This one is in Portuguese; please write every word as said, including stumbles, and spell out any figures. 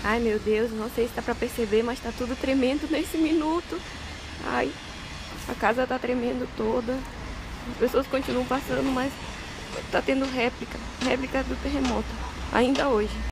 Ai, meu Deus, não sei se dá pra perceber, mas tá tudo tremendo nesse minuto. Ai, a casa tá tremendo toda. As pessoas continuam passando, mas tá tendo réplica, réplica do terremoto, ainda hoje.